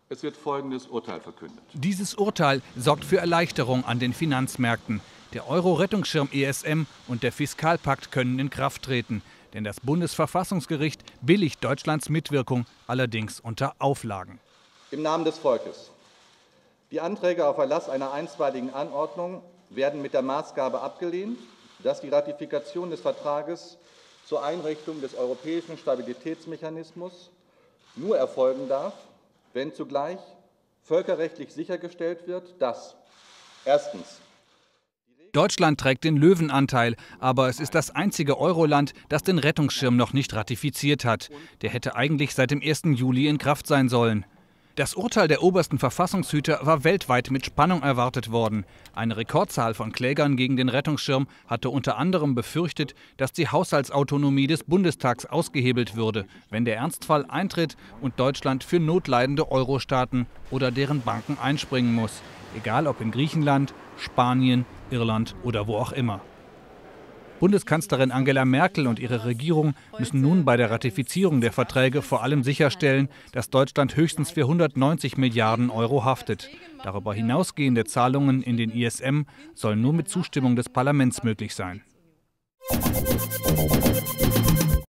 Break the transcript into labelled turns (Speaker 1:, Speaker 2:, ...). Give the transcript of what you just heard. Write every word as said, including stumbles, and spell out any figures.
Speaker 1: Es wird folgendes Urteil verkündet.
Speaker 2: Dieses Urteil sorgt für Erleichterung an den Finanzmärkten. Der Euro-Rettungsschirm E S M und der Fiskalpakt können in Kraft treten. Denn das Bundesverfassungsgericht billigt Deutschlands Mitwirkung, allerdings unter Auflagen.
Speaker 1: Im Namen des Volkes. Die Anträge auf Erlass einer einstweiligen Anordnung werden mit der Maßgabe abgelehnt, dass die Ratifikation des Vertrages zur Einrichtung des Europäischen Stabilitätsmechanismus nur erfolgen darf, wenn zugleich völkerrechtlich sichergestellt wird, dass erstens
Speaker 2: Deutschland trägt den Löwenanteil, aber es ist das einzige Euroland, das den Rettungsschirm noch nicht ratifiziert hat. Der hätte eigentlich seit dem ersten Juli in Kraft sein sollen. Das Urteil der obersten Verfassungshüter war weltweit mit Spannung erwartet worden. Eine Rekordzahl von Klägern gegen den Rettungsschirm hatte unter anderem befürchtet, dass die Haushaltsautonomie des Bundestags ausgehebelt würde, wenn der Ernstfall eintritt und Deutschland für notleidende Euro-Staaten oder deren Banken einspringen muss. Egal ob in Griechenland, Spanien, Irland oder wo auch immer. Bundeskanzlerin Angela Merkel und ihre Regierung müssen nun bei der Ratifizierung der Verträge vor allem sicherstellen, dass Deutschland höchstens für hundertneunzig Milliarden Euro haftet. Darüber hinausgehende Zahlungen in den I S M sollen nur mit Zustimmung des Parlaments möglich sein.